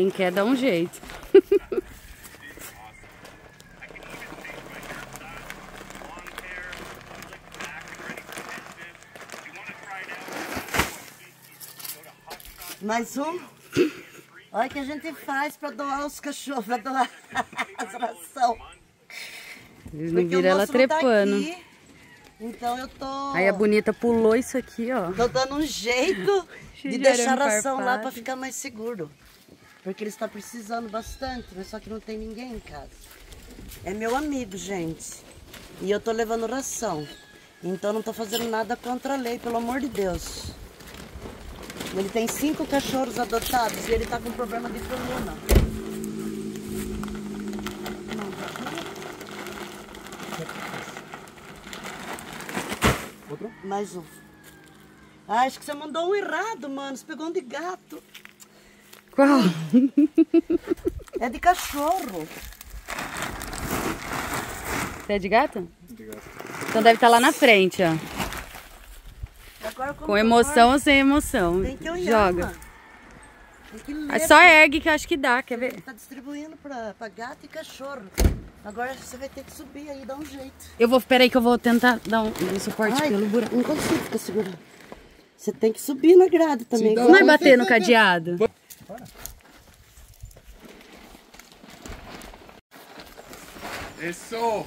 Quem quer dá um jeito. Mais um. Olha o que a gente faz para doar os cachorros, para doar as ração. Eles não viram ela trepando. Tá aqui, então eu tô... Aí a bonita pulou isso aqui, ó. Tô dando um jeito de deixar a ração lá para ficar mais seguro. Porque eles estão precisando bastante, mas só que não tem ninguém em casa. É meu amigo, gente. E eu tô levando ração. Então não tô fazendo nada contra a lei, pelo amor de Deus. Ele tem 5 cachorros adotados e ele tá com problema de coluna. Outro? Mais um. Ah, acho que você mandou um errado, mano. Você pegou um de gato. Qual? É de cachorro. Você é de gato? De gato. Então deve estar lá na frente, ó. Agora, Com emoção ou sem emoção. Tem que olhar, joga. mano. Tem que ler. É só ergue que eu acho que dá, quer ver? Tá distribuindo pra gato e cachorro. Agora você vai ter que subir aí, dar um jeito. Eu vou, peraí que eu vou tentar dar um suporte pelo buraco. Não consigo ficar segurando. Você tem que subir na grade também. Não vai bater no cadeado? Isso!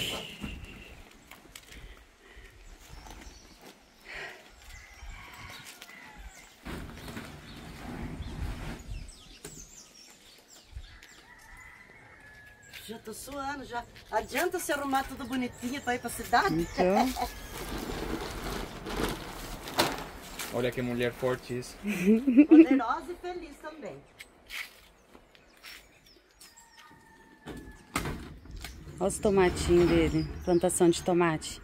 Já tô suando, já. Adianta se arrumar tudo bonitinho pra ir pra cidade? Então. Olha que mulher forte isso. Poderosa e feliz também. Olha os tomatinhos dele. Plantação de tomate.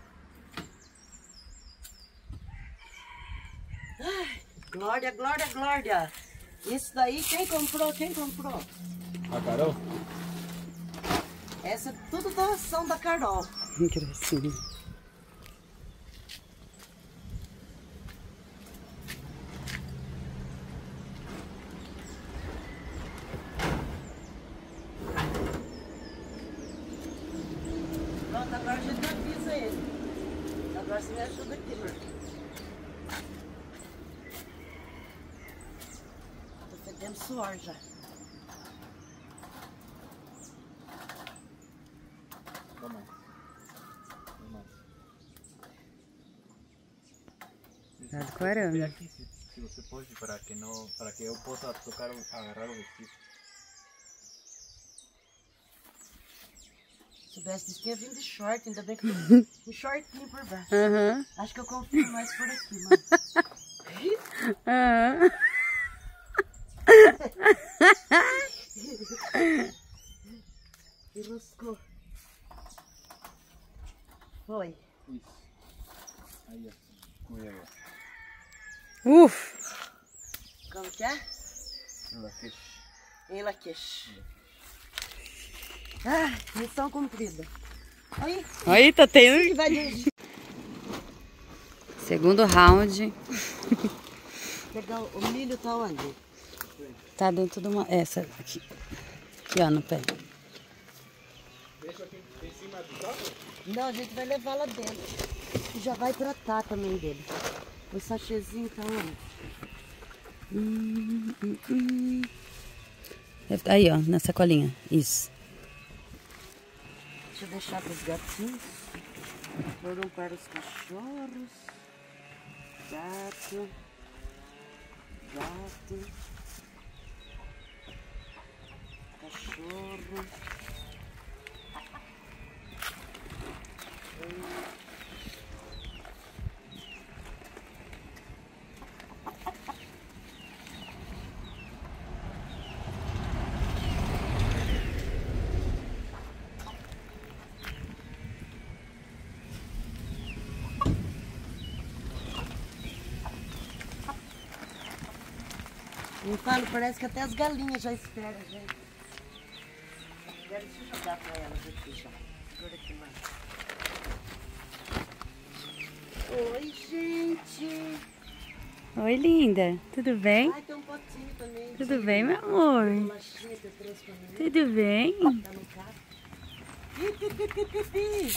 Ai, glória, glória, glória. Isso daí, quem comprou? Quem comprou? A Carol? Essa é tudo doação da Carol. Que gracinha. Pronto, agora a gente avisa ele. Agora você me ajuda aqui, mano. Tô fedendo suor já. Toma. Cuidado com a arame. Aqui, se você pode, para que eu possa tocar, agarrar o vestido. Se soubesse disso que ia vir de short, ainda bem que eu tô um shortinho por baixo. Aham. Acho que eu confio mais por aqui, mano. Aham. Enroscou. Foi. Isso. Aí, ó. Cuida aí. Uf. Como que é? Ela fez. Em Laqueche. Ah, missão cumprida. Aí, Aí, tá tendo. vai dirigir. Segundo round. Pegar o milho tá onde? Tá dentro de uma. Essa aqui. Aqui, ó, no pé. Deixa aqui em cima do saco? Não, a gente vai levar lá dentro. E já vai tratar também dele. O sachêzinho tá onde? Aí, ó, na sacolinha. Isso. Deixa eu deixar para os gatinhos. Foram para os cachorros. Gato. Gato. Cachorro. Eu falo, parece que até as galinhas já esperam, gente. Deixa eu jogar para elas aqui já. Segura aqui, mano. Oi, gente. Oi, linda. Tudo bem? Ai, tem um potinho também. Tudo bem, meu amor? Bolachinha que eu trouxe pra mim. Tudo bem? Tá no carro. Pi, pi, pi, pi, pi, pi.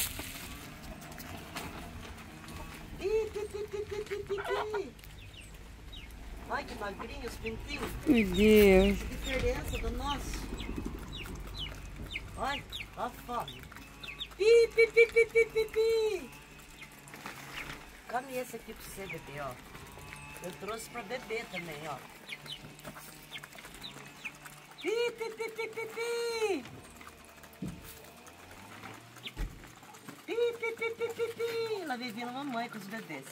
Pi, pi, pi, pi, pi, pi, pi, pi. Ai, que magrinho os pintinhos. Meu Deus. Que diferença do nosso. Olha, ó a fome. Pi, pi, pi, pi, pi, pi, pi. Come esse aqui pra você, bebê, ó. Eu trouxe pra beber também, ó. Pi, pi, pi, pi, pi, pi. Pi, pi, pi, pi, pi, pi. Ela vivia na mamãe com os bebês.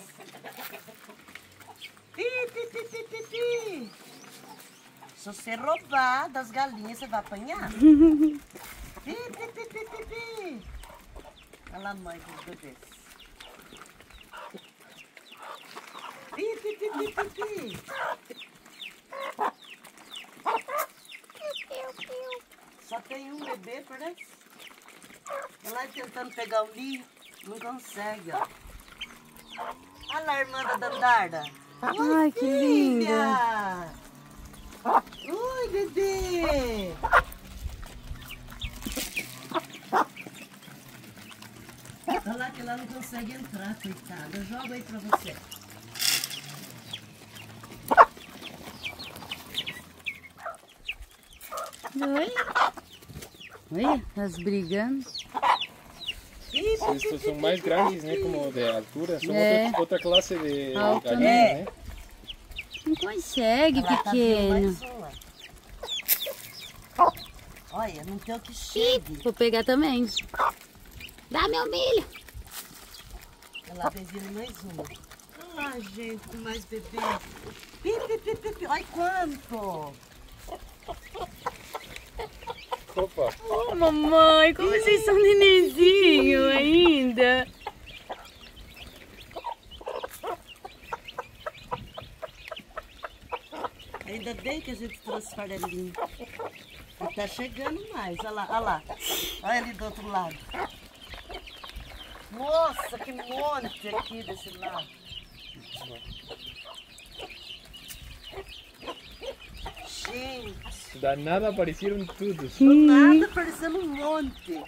Pi, pi, pi, pi, pi, pi. Se você roubar das galinhas, você vai apanhar. Pi, pi, pi, pi, pi, pi. Olha lá a mãe com os bebês. Pi, pi, pi, pi, pi, pi. Só tem um bebê, parece. Ela lá tentando pegar o ninho, não consegue, ó. Olha lá a irmã da Dandarda. Ai, que linda. Oi, bebê. Olha lá que ela não consegue entrar, coitada. Eu jogo aí pra você. Oi. Olha, elas brigando. Estos son más grandes, ¿no? Como de altura. Son otra clase de Alto, gallinas, ¿no? Não consegue, Ela tá vindo pequeno. mais uma. Olha, não tem o que chegue. Vou pegar também. Dá meu milho. Ela vem vindo mais uma. Ah, gente, com mais bebê. Pi, pi, pi, pi, pi. Olha quanto. Opa! Ô, mamãe, como vocês são nenenzinho ainda. Ainda bem que a gente trouxe farelinho. E tá chegando mais. Olha lá, olha lá. Olha ali do outro lado. Nossa, que monte aqui desse lado. Gente, Da nada aparecieron todos. do nada parecendo um monte.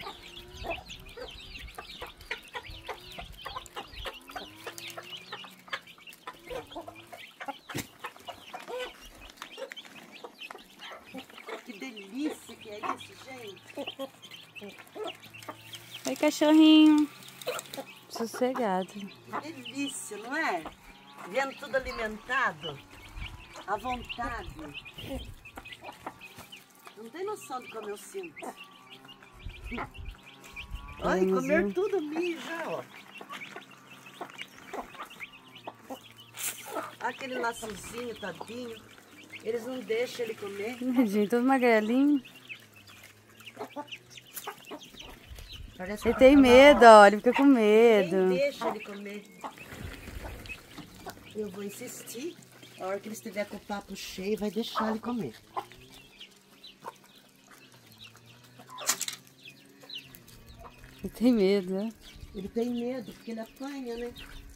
Que delícia que é isso, gente. Oi, cachorrinho. Sossegado. Que delícia, não é? Vendo tudo alimentado. À vontade. Não tem noção de como eu sinto. Olha, comer tudo mija, ó. Aquele laçozinho, tadinho. Eles não deixam ele comer. Gente, todo magrelinho. Parece Ele que tem tá lá, medo, ó. ó. Ele fica com medo. Nem deixa ele comer. Eu vou insistir. A hora que ele estiver com o papo cheio, vai deixar ele comer. Ele tem medo, né? Ele tem medo, porque ele apanha, né?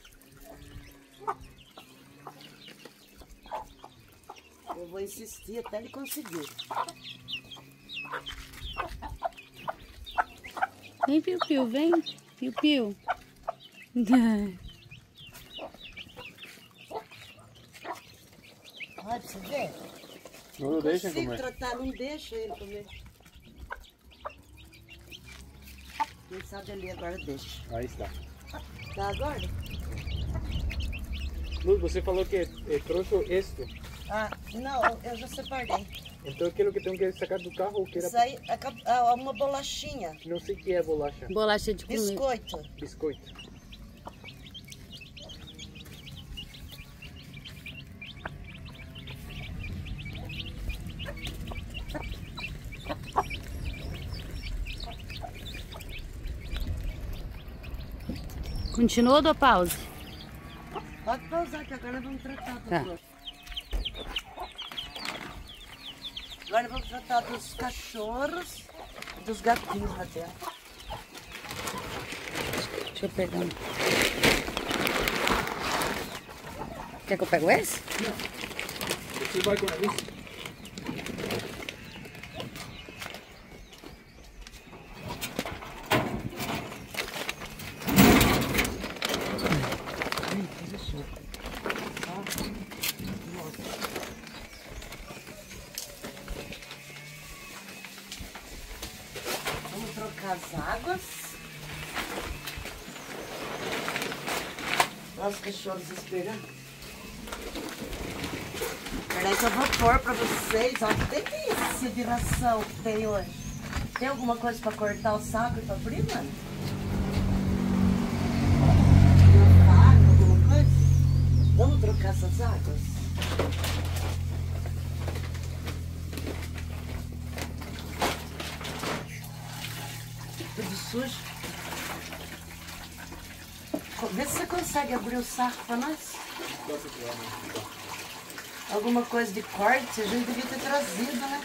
Eu vou insistir até ele conseguir. Vem, Piu-Piu, vem. Piu-Piu. Olha, pra você ver. No lo dejan Consigo comer. tratar, não deixa ele comer. Quem sabe ali agora deixa. Ahí está. Tá agora? Luz, você falou que trouxe esto. Ah, não, eu já separei. Então, que é o que tenho que sacar do carro? O que era? Isso aí é uma bolachinha. Não sei o que é bolacha. Bolacha de comer. Biscoito. Biscoito. Continua ou dou pause? Pode pausar que agora vamos tratar do Tá. outro. Agora vamos tratar dos cachorros e dos gatinhos lá dentro. Deixa eu pegar. Quer que eu pego esse? Você vai com a bici? Vamos trocar as águas. Olha os cachorros esperando. Peraí que eu vou pôr pra vocês. Ó, que delícia de ração que tem hoje. Tem alguma coisa pra cortar o saco e pra abrir, mano? Uma faca, alguma coisa? Vamos trocar essas águas? Tudo sujo. Vê se você consegue abrir o saco pra nós. Alguma coisa de corte, a gente devia ter trazido, né?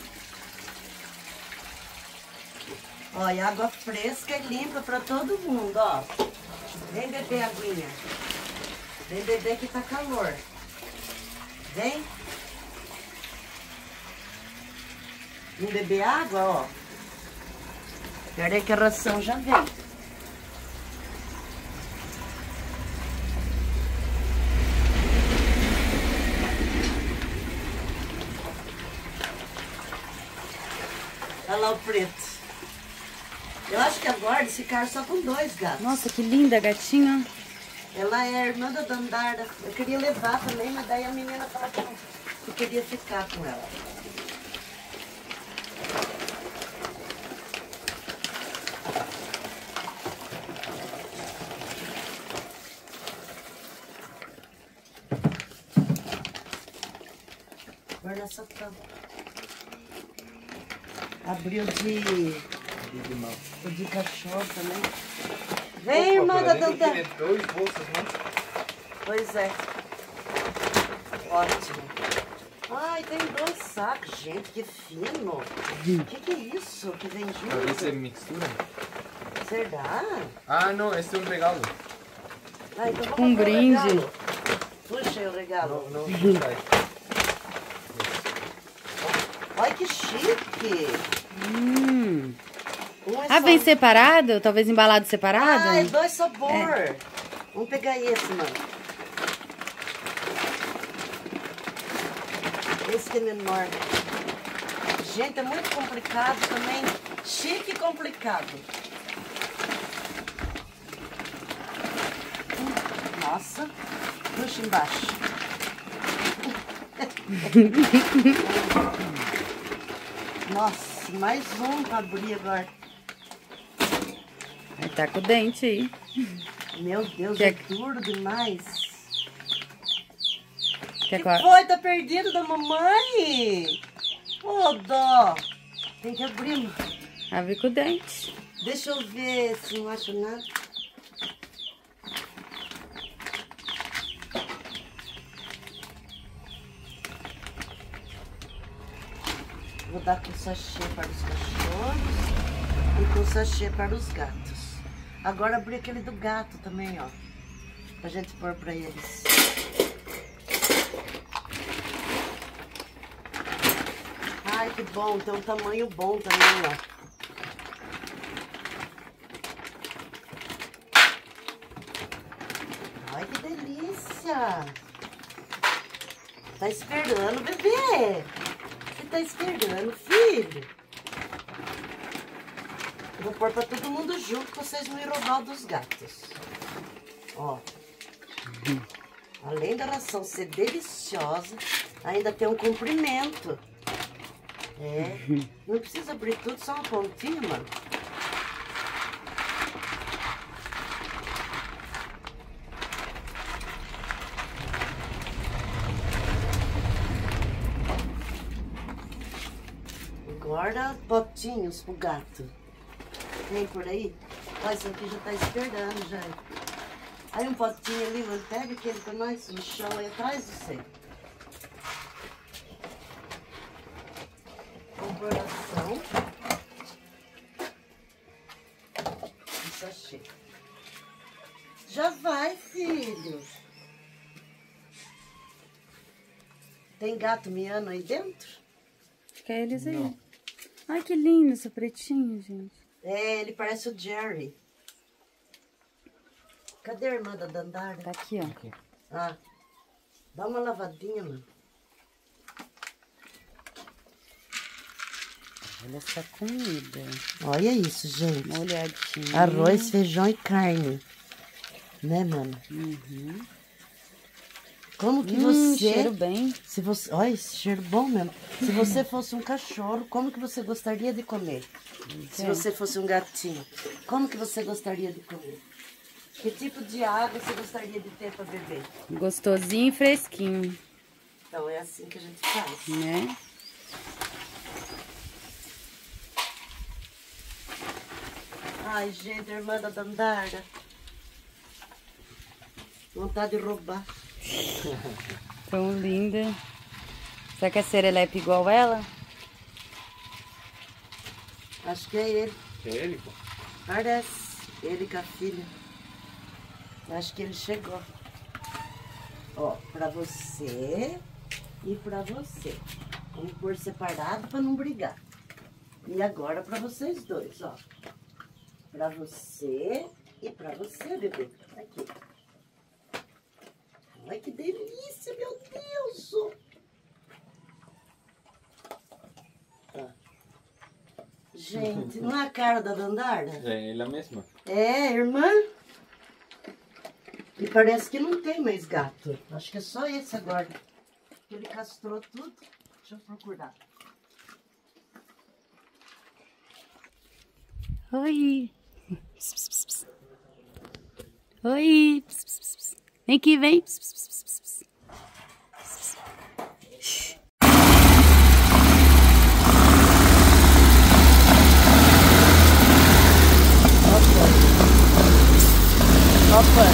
Olha, água fresca e limpa pra todo mundo, ó. Vem beber aguinha. Vem beber que tá calor. Vem. Vem beber água, ó. Pera aí que a ração já vem. Olha lá o preto. Eu acho que agora eles ficaram só com 2 gatos. Nossa, que linda, gatinha. Ela é a irmã da Dandara. Eu queria levar também, mas daí a menina falou que eu queria ficar com ela. Agora nessa tampa. Abriu de cachorro também. Vem, irmã da Dandara. Tem 2 bolsas, né? Pois é. Ótimo. Ai, tem 2 sacos, gente, que fino. Que é isso que vem Pra ver se junto? mistura. Será? Ah, não, esse é um regalo. Ah, então Um vamos pôr o brinde. regalo. Puxa aí o regalo. Não, não sai. Olha que chique. Um é Ah, só- vem separado? Talvez embalado separado? Ah, é 2 sabores. Vamos pegar esse, mano. Esse que é menor. Gente, é muito complicado também. Chique e complicado. Nossa. Puxa embaixo. Nossa, mais um pra abrir agora. Aí tá com o dente aí. Meu Deus, Quer- é duro demais. Quer Que que eu- foi? Tá perdido da mamãe? Ô, dó. Tem que abrir. Abre com o dente. Deixa eu ver se não acho nada. Vou dar com sachê para os cachorros e com sachê para os gatos. Agora abri aquele do gato também, ó. Pra gente pôr pra eles. Ai, que bom. Tem um tamanho bom também, ó. Ai, que delícia! Tá esperando, bebê? Você tá esperando, filho? Eu vou pôr pra todo mundo junto pra vocês não irem roubar o dos gatos. Ó. Além da ração ser deliciosa, ainda tem um comprimento. É. Não precisa abrir tudo, só uma pontinha, mano. Agora, potinhos pro gato. Tem por aí? Ó, isso aqui já tá esperando, já. Aí um potinho ali, mano. Pega aquele pra nós, no chão aí atrás do você. Comprovação. Um sachê. Já vai, filho. Tem gato miando aí dentro? Acho que é eles aí. Não. Ai, que lindo esse pretinho, gente. É, ele parece o Jerry. Cadê a irmã da Dandara? Tá aqui, ó. Aqui. Ah, dá uma lavadinha, mano. Olha essa comida. Olha isso, gente. Uma olhadinha. Arroz, feijão e carne. Né, mano? Uhum. Como que você... cheiro bem. Se você... Olha, esse cheiro bom mesmo. Se você fosse um cachorro, como que você gostaria de comer? Se você fosse um gatinho, como que você gostaria de comer? Que tipo de água você gostaria de ter para beber? Gostosinho e fresquinho. Então é assim que a gente faz. Né? Ai, gente, a irmã da Dandara. Vontade de roubar. Tão linda. Será que a serelepe igual ela? Acho que é ele. É ele, pô? Parece. Ele com a filha. Acho que ele chegou. Ó, pra você e pra você. Vamos pôr separado pra não brigar. E agora pra vocês dois, ó. Pra você e pra você, bebê. Aqui. Ai, que delícia, meu Deus! Ah. Gente, não é a cara da Dandara? É ela mesma. É, irmã. E parece que não tem mais gato. Acho que é só esse agora. Ele castrou tudo. Deixa eu procurar. Oi. Oi. Vem aqui, vem. Opa.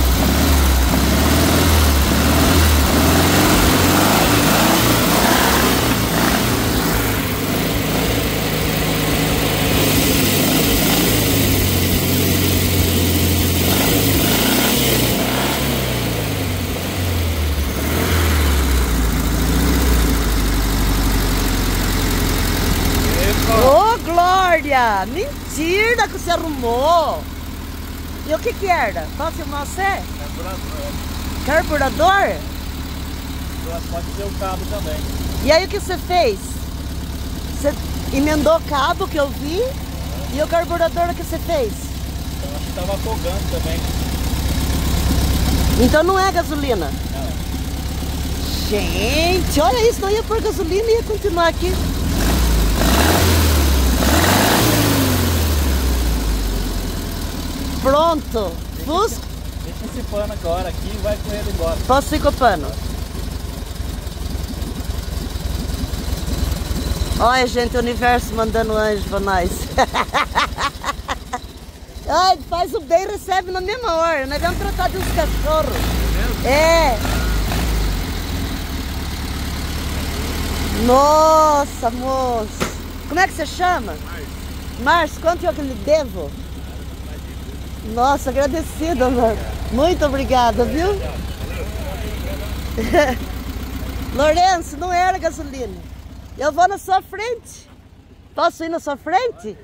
Ô, Glória! Mentira que você arrumou! E o que que era? Qual filmar você? Carburador? Pode ser o cabo também. E aí o que você fez? Você emendou o cabo que eu vi e o carburador o que você fez? Eu acho que estava afogando também. Então não é gasolina? Não. Gente, olha isso, não ia pôr gasolina e ia continuar aqui. Pronto. Fusca. Deixa esse pano agora aqui e vai com ele embora. Posso ir com o pano? Olha, gente, o universo mandando anjo pra nós. Ai, faz o bem e recebe na mesma hora. Nós vamos tratar de uns cachorros. É. Nossa, moço. Como é que você chama? Márcio, quanto eu que lhe devo? Nossa, agradecida, mano. Muito obrigada, viu? Lourenço, não era gasolina. Eu vou na sua frente. Posso ir na sua frente?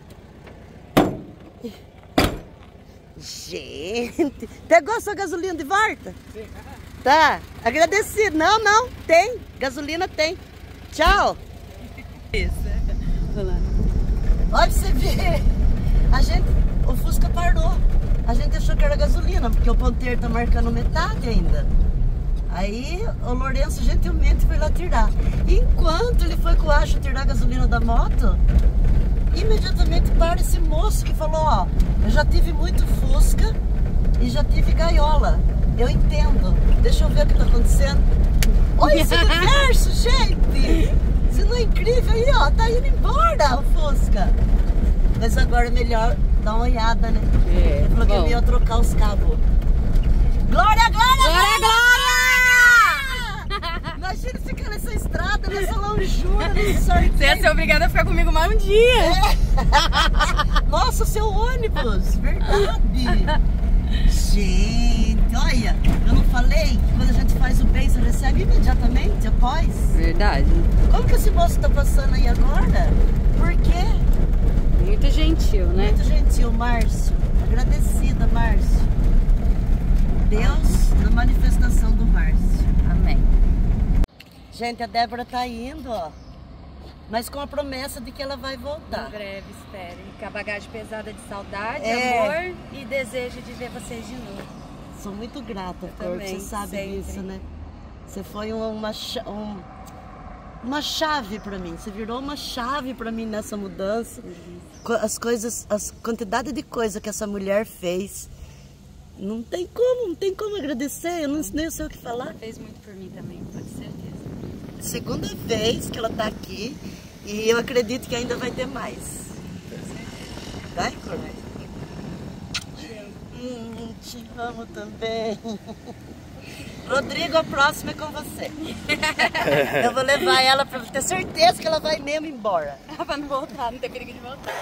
Gente, pegou sua gasolina de volta? Sim. Tá, agradecido. Não, não, tem. Gasolina tem. Tchau. Isso. Olha lá. Olha pra você ver. O Fusca parou. A gente achou que era gasolina, porque o ponteiro tá marcando metade ainda. Aí o Lourenço gentilmente foi lá tirar. Enquanto ele foi com o Acho tirar a gasolina da moto, imediatamente para esse moço que falou, ó, eu já tive muito Fusca e já tive gaiola. Eu entendo. Deixa eu ver o que tá acontecendo. Olha esse universo, gente! Isso não é incrível aí, ó. Tá indo embora o Fusca. Mas agora é melhor dar uma olhada, né? É, ele falou que ele ia trocar os cabos. Glória, glória, glória, glória! Imagina ficar nessa estrada, nessa longura, nesse sorteio. Você ia ser obrigada a ficar comigo mais um dia. É. Nossa, seu ônibus, verdade. Gente, olha, eu não falei que quando a gente faz o bem, você recebe imediatamente após? Verdade. Como que esse moço tá passando aí agora? Por quê? Muito gentil, né? Muito gentil, Márcio. Agradecida, Márcio. Deus na manifestação do Márcio. Amém. Gente, a Débora tá indo, ó. Mas com a promessa de que ela vai voltar. Em breve, espere. Com a bagagem pesada de saudade, É. amor e desejo de ver vocês de novo. Sou muito grata, Cor, também, você sabe sempre. disso, né? Você foi uma chave pra mim. Você virou uma chave pra mim nessa mudança. As coisas, a quantidade de coisa que essa mulher fez. Não tem como agradecer. Eu não nem sei o que falar. Fez muito por mim também, pode ter certeza. Segunda vez que ela tá aqui e eu acredito que ainda vai ter mais. Vai, Cor? Te amo também. Rodrigo, a próxima é com você. Eu vou levar ela pra ter certeza que ela vai mesmo embora. Pra não voltar, não ter perigo de voltar.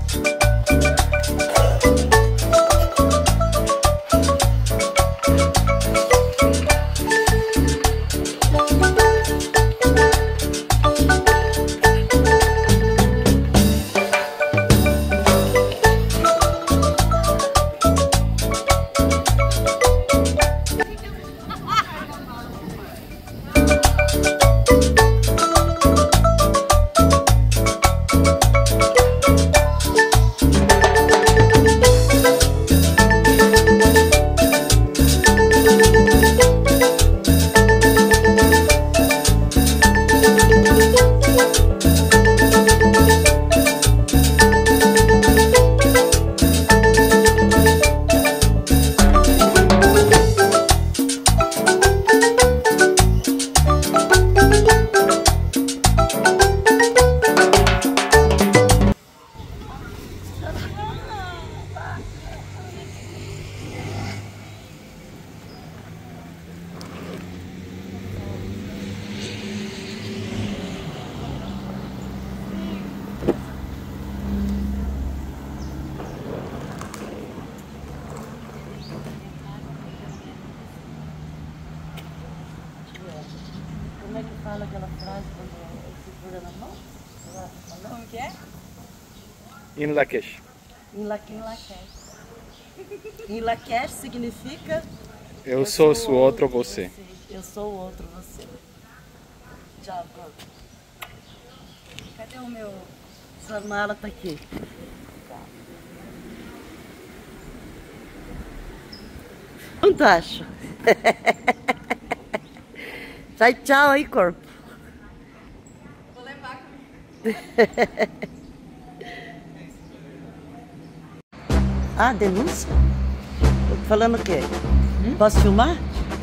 Como é que fala aquela frase quando segura na mão? Como que é? Em Lakesh. Em Lakesh. Em Lakesh significa... Eu sou o outro você. Eu sou o outro você. Tchau, Cor. Cadê o meu... Sua mala tá aqui. Fantástico. Sai tchau aí, corpo. Vou levar comigo. Ah, denúncia? Falando o quê? Posso filmar?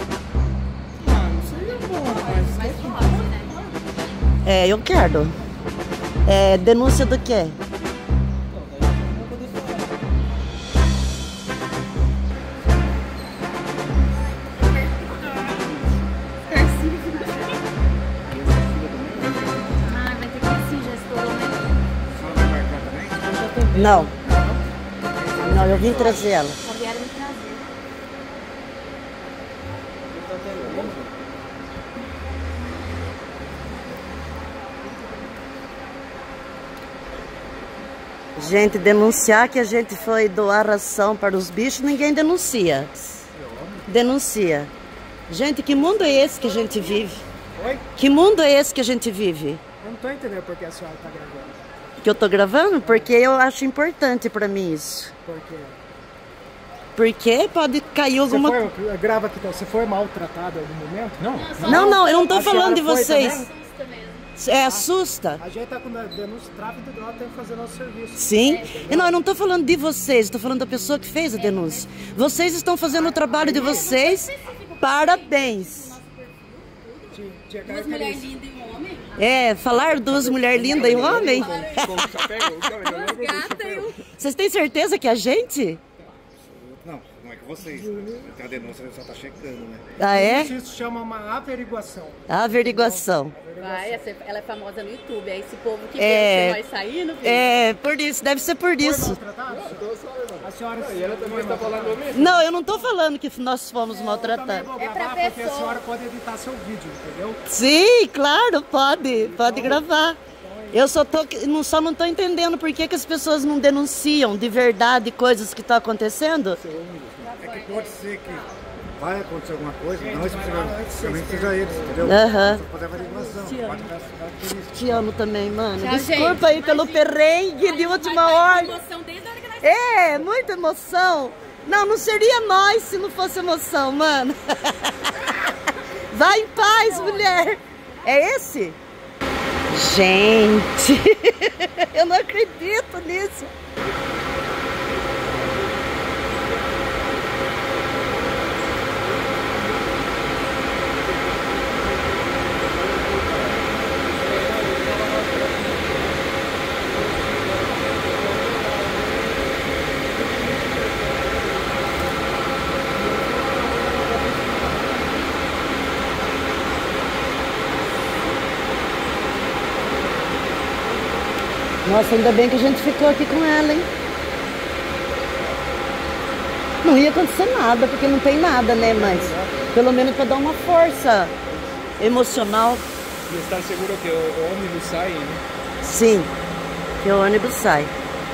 Mas pode, né? É, eu quero. É, denúncia do quê? Ah, vai ter que assim, já estourou, né? Não. Não, eu vim trazer ela. Só vieram me trazer. Gente, denunciar que a gente foi doar ração para os bichos, ninguém denuncia. Denuncia. Gente, que mundo é esse que a gente vive? Oi? Que mundo é esse que a gente vive? Eu não tô entendendo por que a senhora tá gravando. Que eu tô gravando? Porque eu acho importante para mim isso. Por quê? Porque pode cair alguma... Grava aqui, então. Você foi maltratada em algum momento? Não. Não, eu não tô A falando de senhora foi vocês. também? É, assusta. A gente tá com denúncia de tráfico de droga, tem que fazer nosso serviço. Sim. Não, eu não tô falando de vocês, eu tô falando da pessoa que fez a denúncia. Vocês estão fazendo o trabalho de vocês. Parabéns. Tinha Duas mulheres lindas e um homem. É, falar duas mulheres lindas e um homem? Duas gatas e um... Vocês têm certeza que é a gente? Não, não é que vocês. Tem a denúncia, ele só tá checando, né? Ah, é? Isso chama uma averiguação. Averiguação. Vai, ela é famosa no YouTube. É esse povo que vê nós saindo. Filho. É, por isso, deve ser por isso. A senhora... E ela também está falando mesmo. Não, eu não tô falando que nós fomos maltratados. Eu também vou gravar porque a senhora pode editar seu vídeo, entendeu? Sim, claro, pode gravar. Eu só não tô entendendo por que as pessoas não denunciam de verdade coisas que estão acontecendo. É que pode ser que vai acontecer alguma coisa, não especificamente seja eles, entendeu? Aham. Só fazer averiguação. Pode dar por isso. Te amo também, mano. Tchau, Desculpa gente. aí pelo perrengue de última hora. Emoção desde a hora que nós... É, muita emoção. Não seria nós se não fosse emoção, mano. Vai em paz, mulher. É esse? Gente, eu não acredito nisso. Nossa, ainda bem que a gente ficou aqui com ela, hein? Não ia acontecer nada, porque não tem nada, né? Mas pelo menos para dar uma força emocional. E está seguro que o ônibus sai, né? Sim, que o ônibus sai.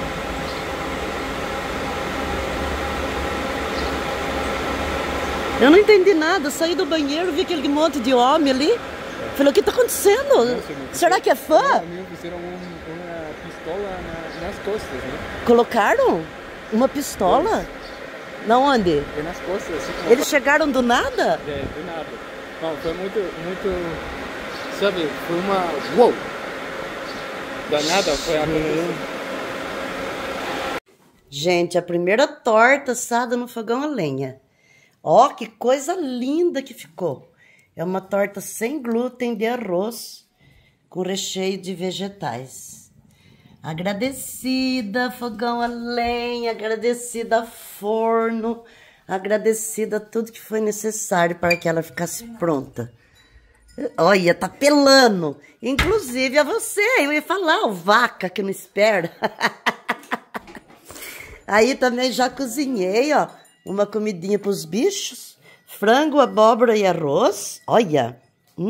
Eu não entendi nada, saí do banheiro, vi aquele monte de homem ali. Falei, o que está acontecendo? Será que é fã? Me fizeram uma pistola nas costas, né? Colocaram uma pistola? Na onde? É nas costas, assim como... Eles chegaram do nada? É, do nada. Não, foi muito, sabe, foi uma... Uou! Da nada foi acontecer. Gente, a primeira torta assada no fogão a lenha. Ó, que coisa linda que ficou. É uma torta sem glúten de arroz com recheio de vegetais. Agradecida, fogão a lenha, agradecida, forno, agradecida a tudo que foi necessário para que ela ficasse pronta. Olha, tá pelando. Inclusive a você, eu ia falar, o vaca que não espera. Aí também já cozinhei, ó, uma comidinha para os bichos. Frango, abóbora e arroz. Olha.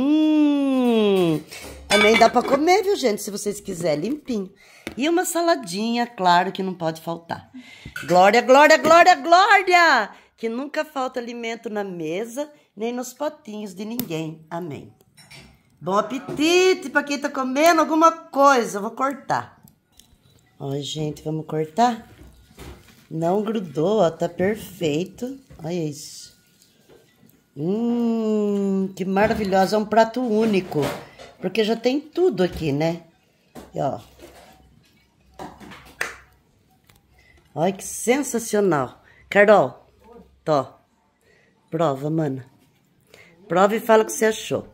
Também dá para comer, viu, gente? Se vocês quiserem, limpinho. E uma saladinha, claro que não pode faltar. Glória, glória, glória, glória! Que nunca falta alimento na mesa, nem nos potinhos de ninguém. Amém. Bom apetite para quem tá comendo alguma coisa. Eu vou cortar. Ó, gente, vamos cortar? Não grudou, ó, tá perfeito. Olha isso. Que maravilhosa, é um prato único. Porque já tem tudo aqui, né? E, ó. Olha que sensacional. Carol, tó. Prova, mana. Prova e fala o que você achou.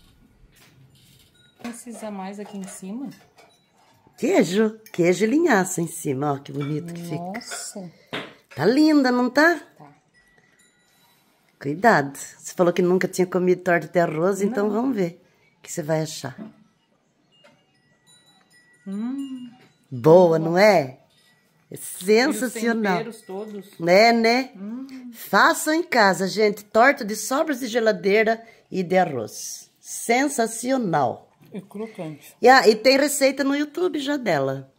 Precisa mais aqui em cima? Queijo e linhaça em cima, ó, que bonito que fica. Nossa. Tá linda, não tá? Tá. Cuidado. Você falou que nunca tinha comido torta de arroz, então vamos ver o que você vai achar. Boa, não é? É sensacional. E os temperos todos. É, né? Façam em casa, gente. Torta de sobras de geladeira e de arroz. Sensacional. E crocante. E tem receita no YouTube já dela.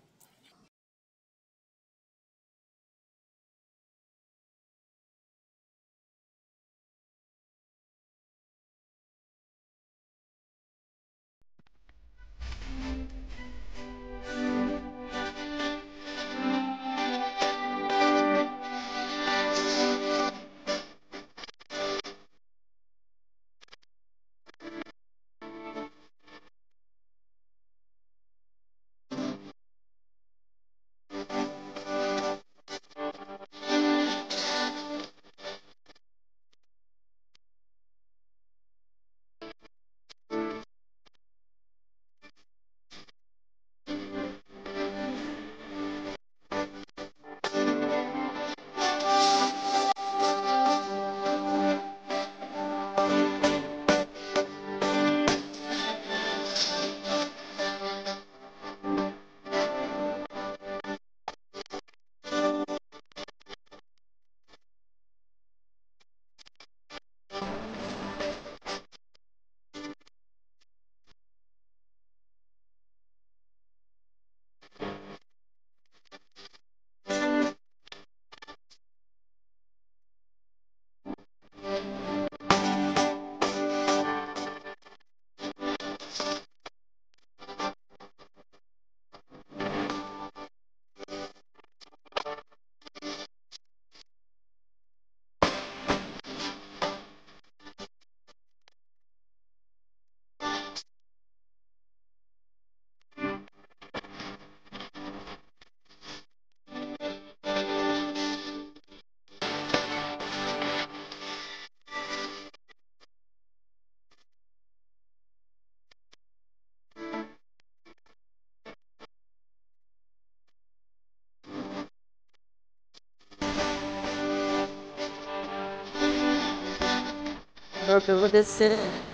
amor, que eu vou descer.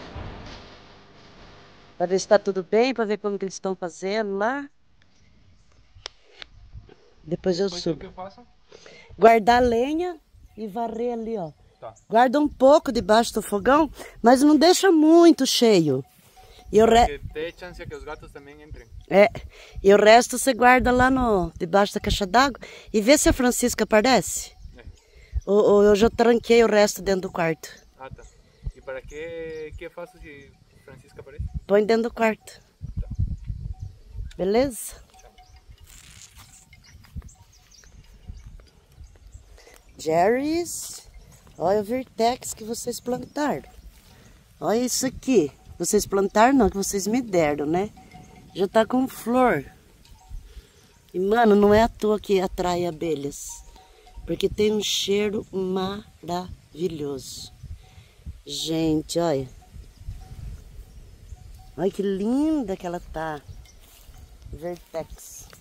Pra ver se tá tudo bem, pra ver como que eles estão fazendo lá. Depois eu subo. O que eu faço? Guardar lenha e varrer ali, ó. Tá. Guarda um pouco debaixo do fogão, mas não deixa muito cheio. E o Porque tem chance que os gatos também entrem. E o resto você guarda lá no debaixo da caixa d'água e vê se a Francisca aparece. Ou eu já tranquei o resto dentro do quarto. Ah, tá. E para que eu faço se Francisca aparece? Põe dentro do quarto. Tá. Beleza? Jerry's. Olha o Vertex que vocês plantaram. Olha isso aqui. Vocês plantaram não, que vocês me deram, né? Já tá com flor. E, mano, não é à toa que atrai abelhas. Porque tem um cheiro maravilhoso. Gente, olha. Olha que linda que ela tá. Vertex.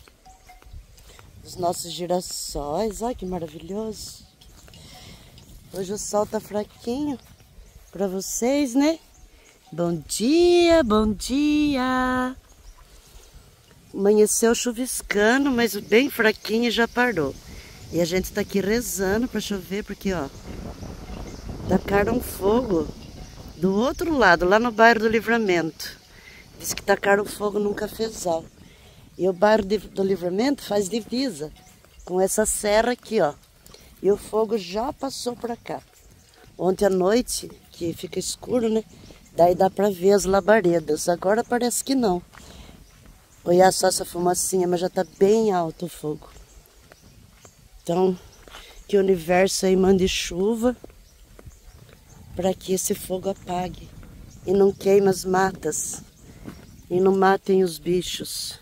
Os nossos girassóis. Olha que maravilhoso. Hoje o sol tá fraquinho pra vocês, né? Bom dia, bom dia. Amanheceu chuviscando, mas bem fraquinho e já parou. E a gente tá aqui rezando pra chover, porque, ó, tacaram fogo do outro lado, lá no bairro do Livramento. Diz que tacaram fogo num cafezal. E o bairro do Livramento faz divisa com essa serra aqui, ó. E o fogo já passou pra cá. Ontem à noite, que fica escuro, né? Daí dá pra ver as labaredas. Agora parece que não. Olha só essa fumacinha, mas já tá bem alto o fogo. Então, que o universo aí mande chuva para que esse fogo apague. E não queime as matas. E não matem os bichos.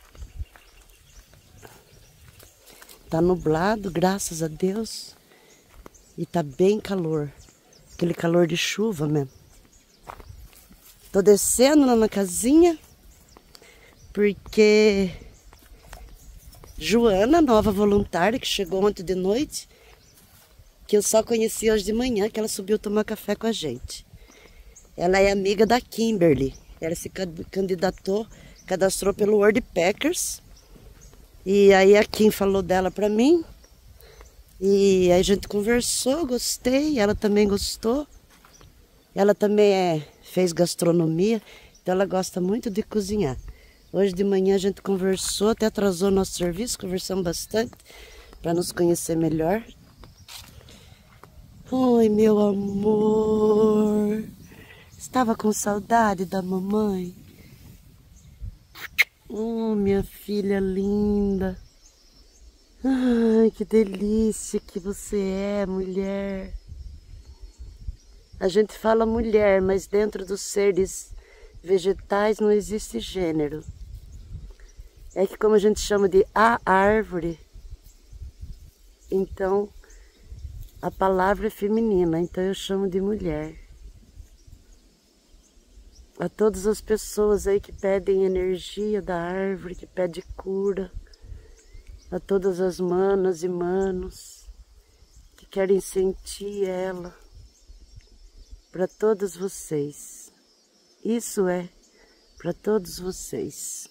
Tá nublado, graças a Deus. E tá bem calor. Aquele calor de chuva mesmo. Tô descendo lá na casinha, porque Joana, nova voluntária, que chegou ontem de noite, que eu só conheci hoje de manhã, que ela subiu tomar café com a gente. Ela é amiga da Kimberly. Ela se candidatou, cadastrou pelo World Packers. E aí a Kim falou dela pra mim. E aí a gente conversou, gostei, ela também gostou. Ela também fez gastronomia, então ela gosta muito de cozinhar. Hoje de manhã a gente conversou, até atrasou nosso serviço, conversamos bastante para nos conhecer melhor. Oi, meu amor, estava com saudade da mamãe? Oh, minha filha linda. Ai, que delícia que você é, mulher. A gente fala mulher, mas dentro dos seres vegetais não existe gênero. É que como a gente chama de a árvore, então a palavra é feminina, então eu chamo de mulher. A todas as pessoas aí que pedem energia da árvore, que pedem cura, a todas as manas e manos que querem sentir ela, para todos vocês. Isso é para todos vocês.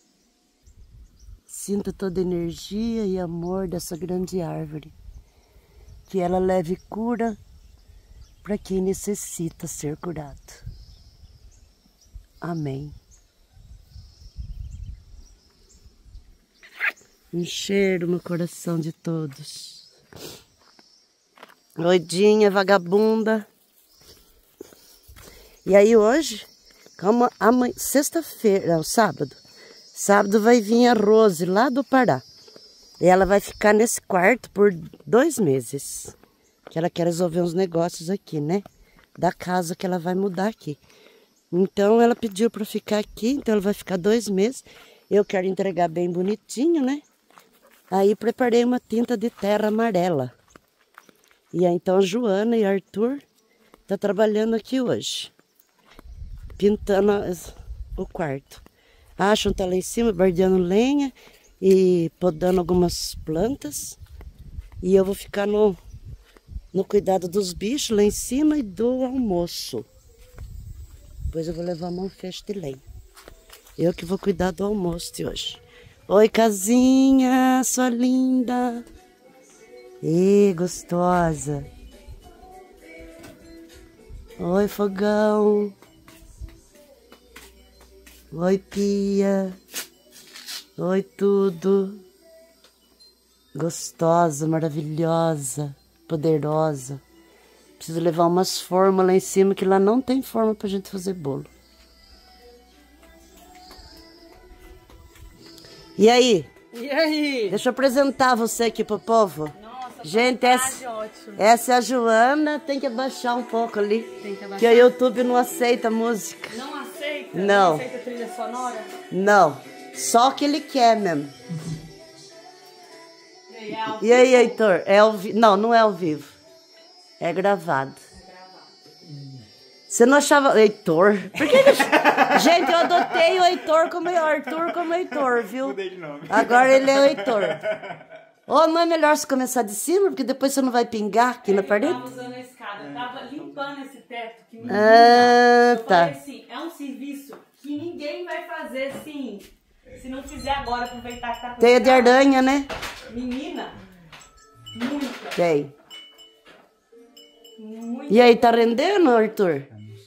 Sinta toda a energia e amor dessa grande árvore. Que ela leve cura para quem necessita ser curado. Amém. Um cheiro no coração de todos. Doidinha, vagabunda. E aí hoje, como sexta-feira, não, sábado. Sábado vai vir a Rose lá do Pará. E ela vai ficar nesse quarto por 2 meses. Que ela quer resolver uns negócios aqui, né? Da casa que ela vai mudar aqui. Então ela pediu para ficar aqui, então ela vai ficar 2 meses. Eu quero entregar bem bonitinho, né? Aí preparei uma tinta de terra amarela. E aí então a Joana e o Arthur tá trabalhando aqui hoje. Pintando o quarto. A Ashton tá lá em cima, bardeando lenha e podando algumas plantas. E eu vou ficar no cuidado dos bichos lá em cima e do almoço. Depois eu vou levar uma festa de lenha. Eu que vou cuidar do almoço de hoje. Oi, casinha, sua linda. Ih, gostosa. Oi, fogão. Oi, pia. Oi, tudo. Gostosa, maravilhosa, poderosa. Preciso levar umas formas lá em cima, que lá não tem forma pra gente fazer bolo. E aí? E aí? Deixa eu apresentar você aqui pro povo. Nossa, gente, ótimo. essa é a Joana. Tem que abaixar um pouco ali. Tem que abaixar. Que o YouTube não aceita música. Não aceita? Não. Não aceita trilha sonora? Não. Só o que ele quer mesmo. E aí, Heitor? É ao vivo? Não, não é ao vivo. É gravado. Você não achava... Heitor? Por que ele... Gente, eu adotei o Heitor como Arthur como Heitor, viu? Mudei de nome. Agora ele é o Heitor. Ou não é melhor você começar de cima, porque depois você não vai pingar aqui na parede? Eu tava usando a escada, eu tava limpando esse teto. Que menina. Ah, tá. Eu falei assim, é um serviço que ninguém vai fazer assim, se não fizer agora, aproveitar que tá com Teia de aranha, né? Menina, muita. Tem. Muito. E aí, tá rendendo, Arthur?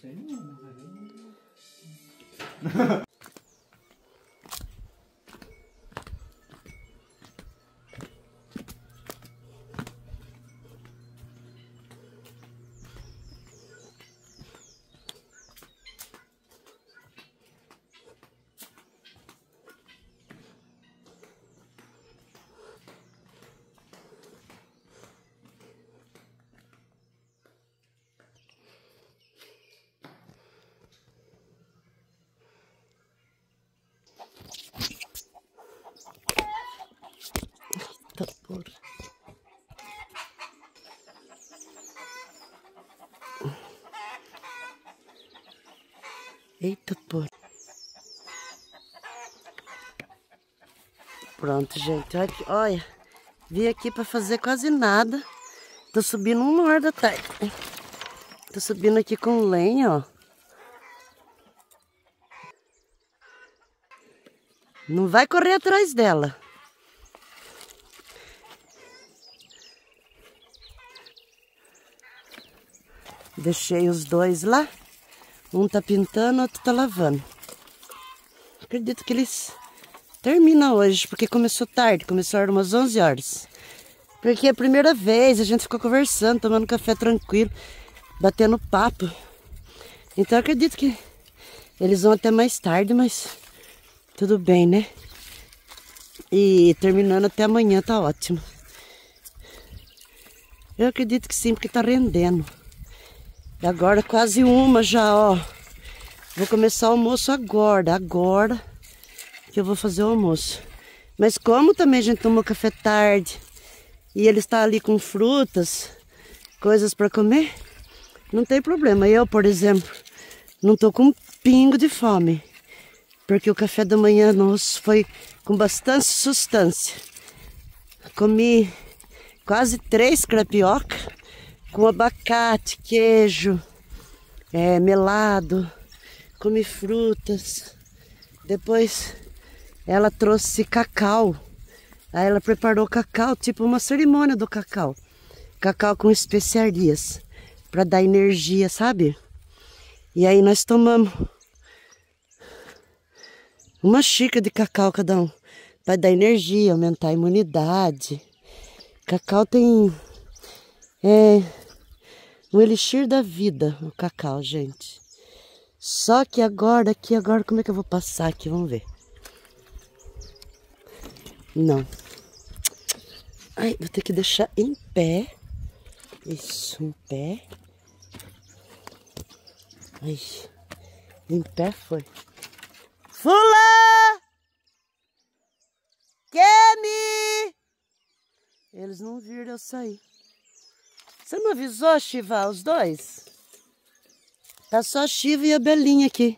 Eita porra. Eita porra. Pronto, gente. Olha, vim aqui pra fazer quase nada. Tô subindo 1 hora da tarde. Tô subindo aqui com lenha, ó. Não vai correr atrás dela. Deixei os dois lá. Um tá pintando, outro tá lavando. Acredito que eles terminam hoje, porque começou tarde. Começou umas 11 horas. Porque é a primeira vez a gente ficou conversando, tomando café tranquilo, batendo papo. Então eu acredito que eles vão até mais tarde, mas tudo bem, né? E terminando até amanhã tá ótimo. Eu acredito que sim, porque tá rendendo. E agora quase 1 já, ó. Vou começar o almoço agora que eu vou fazer o almoço. Mas como também a gente tomou café tarde e ele está ali com frutas, coisas para comer, não tem problema. Eu, por exemplo, não tô com um pingo de fome, porque o café da manhã nosso foi com bastante sustância. Comi quase 3 crepioca com abacate, queijo, melado, comi frutas. Depois ela trouxe cacau. Aí ela preparou cacau, tipo uma cerimônia do cacau. Cacau com especiarias, para dar energia, sabe? E aí nós tomamos uma xícara de cacau cada um, para dar energia, aumentar a imunidade. Cacau tem um elixir da vida, o cacau, gente. Só que agora, como é que eu vou passar aqui? Vamos ver. Não. Ai, vou ter que deixar em pé. Isso, em pé. Ai, em pé foi. Fula! Kemi! Eles não viram eu sair. Você não avisou, Shiva, os dois? Tá só a Shiva e a Belinha aqui.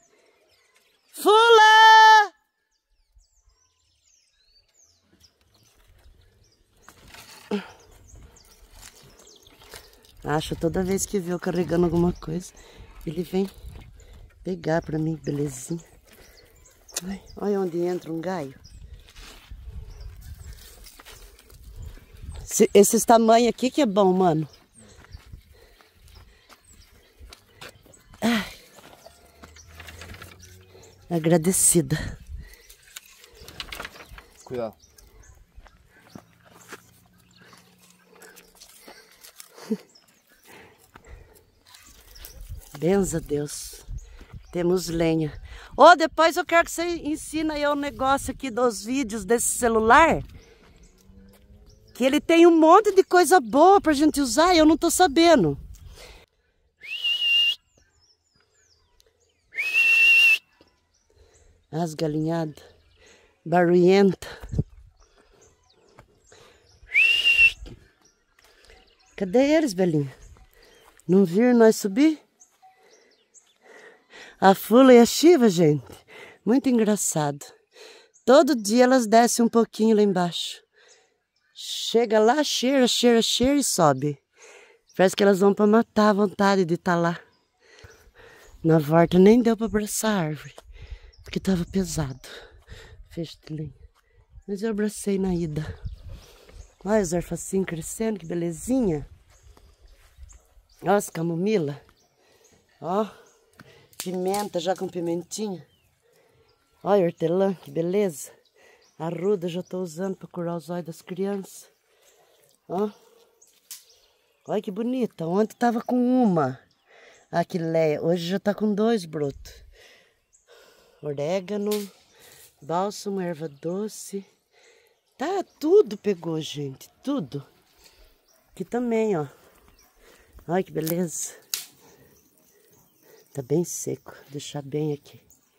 Fula! Acho toda vez que vê eu carregando alguma coisa, ele vem pegar pra mim, belezinha. Ai, olha onde entra um gaio. Esses tamanhos aqui que é bom, mano. Ai. Agradecida. Cuidado. Benza a Deus. Temos lenha. Ô, depois eu quero que você ensine aí o negócio aqui dos vídeos desse celular. Que ele tem um monte de coisa boa pra gente usar e eu não tô sabendo. As galinhadas. Barulhenta. Cadê eles, velhinho? Não viram nós subir? A Fula e a Shiva, gente, muito engraçado. Todo dia elas descem um pouquinho lá embaixo. Chega lá, cheira e sobe. Parece que elas vão para matar a vontade de estar lá. Na volta nem deu para abraçar a árvore, porque estava pesado. Feixe de lenha. Mas eu abracei na ida. Olha os arfacinhos crescendo, que belezinha. Olha as camomila. Ó. Pimenta já com pimentinha. Olha hortelã, que beleza. A arruda já estou usando para curar os olhos das crianças. Ó. Olha que bonita. Ontem estava com uma aquileia. Hoje já está com 2 brotos. Orégano, bálsamo, erva doce. Tá, tudo pegou, gente. Tudo. Aqui também, ó. Olha que beleza. Tá bem seco, vou deixar bem aqui.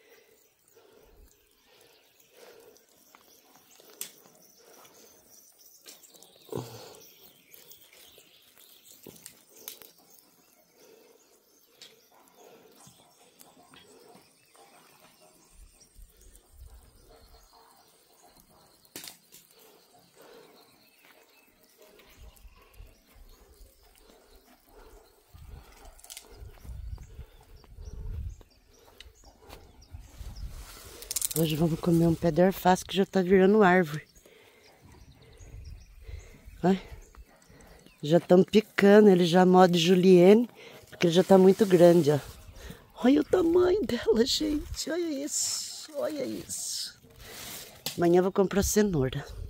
Hoje vamos comer um pé de alface que já tá virando árvore. Olha. Já estão picando, ele já modo julienne, porque ele já tá muito grande, ó. Olha o tamanho dela, gente. Olha isso. Olha isso. Amanhã eu vou comprar cenoura.